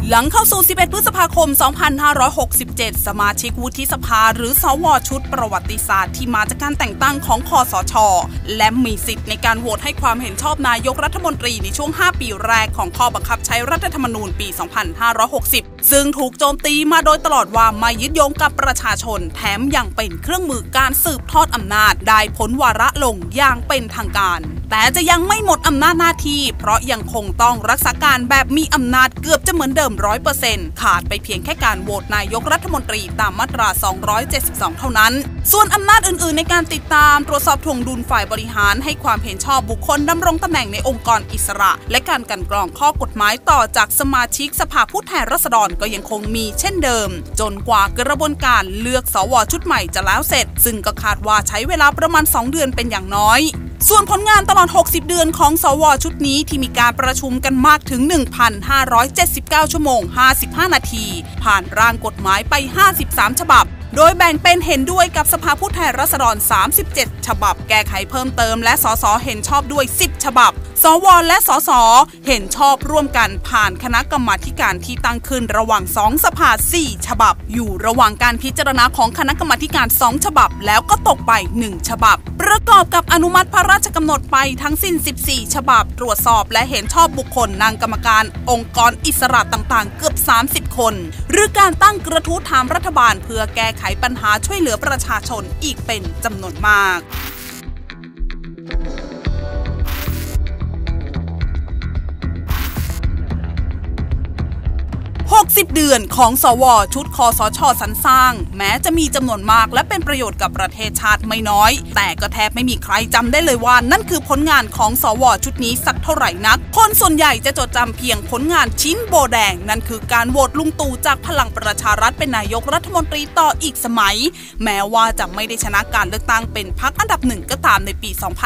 หลังเข้าสู่ 11 พฤษภาคม 2567 สมาชิกวุฒิสภาหรือสว.ชุดประวัติศาสตร์ที่มาจากการแต่งตั้งของคสช.และมีสิทธิ์ในการโหวตให้ความเห็นชอบนายกรัฐมนตรีในช่วง 5 ปีแรกของข้อบังคับใช้รัฐธรรมนูญปี 2560 ซึ่งถูกโจมตีมาโดยตลอดว่าไม่ยึดโยงกับประชาชนแถมยังเป็นเครื่องมือการสืบทอดอำนาจได้พ้นวาระลงอย่างเป็นทางการแต่จะยังไม่หมดอำนาจหน้าที่เพราะยังคงต้องรักษาการแบบมีอำนาจเกือบจะเหมือนเดิม 100% ขาดไปเพียงแค่การโหวตนายกรัฐมนตรีตามมาตรา 272 เท่านั้นส่วนอำนาจอื่นๆในการติดตามตรวจสอบทวงดุลฝ่ายบริหารให้ความเห็นชอบบุคคลดำรงตำแหน่งในองค์กรอิสระและการกลั่นกรองข้อกฎหมายต่อจากสมาชิกสภาผู้แทนราษฎรก็ยังคงมีเช่นเดิมจนกว่ากระบวนการเลือกสว.ชุดใหม่จะแล้วเสร็จซึ่งก็คาดว่าใช้เวลาประมาณ 2 เดือนเป็นอย่างน้อยส่วนผลงานตลอด 60 เดือนของสว.ชุดนี้ที่มีการประชุมกันมากถึง 1,579 ชั่วโมง 55 นาทีผ่านร่างกฎหมายไป 53 ฉบับโดยแบ่งเป็นเห็นด้วยกับสภาผู้แทนราษฎร 37 ฉบับแก้ไขเพิ่มเติมและสสเห็นชอบด้วย 10 ฉบับสวและสสเห็นชอบร่วมกันผ่านคณะกรรมาการที่ตั้งขึ้นระหว่าง2สภา 4 ฉบับอยู่ระหว่างการพิจารณาของคณะกรรมาการ2ฉบับแล้วก็ตกไป1ฉบับประกอบกับอนุมัติพระราชกำหนดไปทั้งสิ้น14ฉบับตรวจสอบและเห็นชอบบุคคลนางกรรมการองค์กรอิสระต่างๆเกือบ30คนหรือการตั้งกระทู้ถามรัฐบาลเพื่อแก้ไขปัญหาช่วยเหลือประชาชนอีกเป็นจำนวนมาก60 เดือนของสว.ชุดคสช.สรรสร้างแม้จะมีจำนวนมากและเป็นประโยชน์กับประเทศชาติไม่น้อยแต่ก็แทบไม่มีใครจำได้เลยว่านั่นคือผลงานของสว.ชุดนี้สักเท่าไหร่นักคนส่วนใหญ่จะจดจำเพียงผลงานชิ้นโบแดงนั่นคือการโหวตลุงตู่จากพลังประชารัฐเป็นนายกรัฐมนตรีต่ออีกสมัยแม้ว่าจะไม่ได้ชนะการเลือกตั้งเป็นพรรคอันดับหนึ่งก็ตามในปี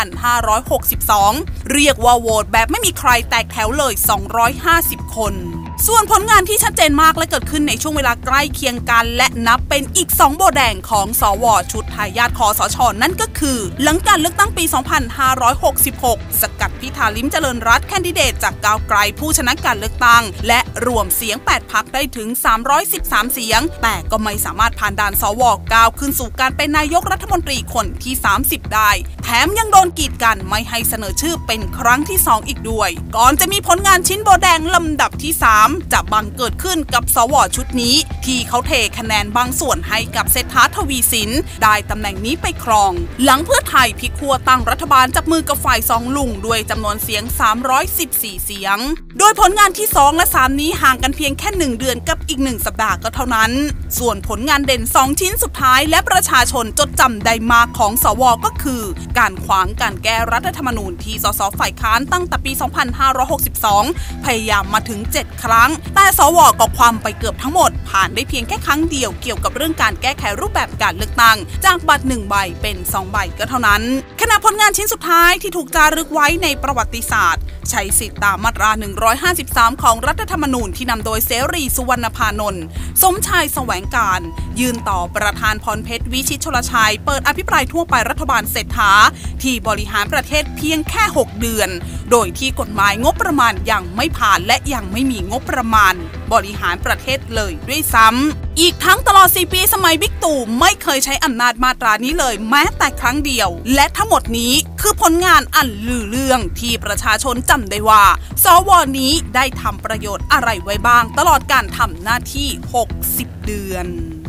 2562 เรียกว่าโหวตแบบไม่มีใครแตกแถวเลย 250 คนส่วนผลงานที่ชัดเจนมากและเกิดขึ้นในช่วงเวลาใกล้เคียงกันและนับเป็นอีก2โบแดงของสว.ชุดทายาทคสช.นั่นก็คือหลังการเลือกตั้งปี 2566 สกัดพิธาลิ้มเจริญรัตน์แคนดิเดตจากก้าวไกลผู้ชนะการเลือกตั้งและรวมเสียง8พรรคได้ถึง313เสียงแต่ก็ไม่สามารถผ่านด่านสว.ก้าวขึ้นสู่การเป็นนายกรัฐมนตรีคนที่30ได้แถมยังโดนกีดกันไม่ให้เสนอชื่อเป็นครั้งที่2อีกด้วยก่อนจะมีผลงานชิ้นโบแดงลำดับที่3จะบังเกิดขึ้นกับสว.ชุดนี้ที่เขาเทคะแนนบางส่วนให้กับเศรษฐา ทวีสินได้ตำแหน่งนี้ไปครองหลังเพื่อไทยพลิกขั้วตั้งรัฐบาลจับมือกับฝ่าย2ลุงด้วยจำนวนเสียง314เสียงโดยผลงานที่2และ3นี้ห่างกันเพียงแค่1เดือนกับอีก1สัปดาห์ก็เท่านั้นส่วนผลงานเด่น2ชิ้นสุดท้ายและประชาชนจดจำได้มากของสว.ก็คือการขวางการแก้รัฐธรรมนูญที่สสฝ่ายค้านตั้งแต่ปี 2562 พยายามมาถึง7ครั้งแต่สว.ก็ความไปเกือบทั้งหมดผ่านได้เพียงแค่ครั้งเดียวเกี่ยวกับเรื่องการแก้ไขรูปแบบการเลือกตั้งจากบัตร1ใบเป็น2ใบก็เท่านั้นขณะผลงานชิ้นสุดท้ายที่ถูกจารึกไว้ในประวัติศาสตร์ใช้สิทธิตามมาตรา 153 ของรัฐธรรมนูญที่นำโดยเสรีสุวรรณพานนท์สมชายแสวงการยื่นต่อประธานพรเพชรวิชิตชลชัยเปิดอภิปรายทั่วไปรัฐบาลเศรษฐาที่บริหารประเทศเพียงแค่6เดือนโดยที่กฎหมายงบประมาณยังไม่ผ่านและยังไม่มีงบประมาณบริหารประเทศเลยด้วยซ้ำอีกทั้งตลอด4ปีสมัยบิ๊กตู่ไม่เคยใช้อำนาจมาตรานี้เลยแม้แต่ครั้งเดียวและทั้งหมดนี้คือผลงานอันลือเรื่องที่ประชาชนจำได้ว่าสว.นี้ได้ทำประโยชน์อะไรไว้บ้างตลอดการทำหน้าที่60 เดือน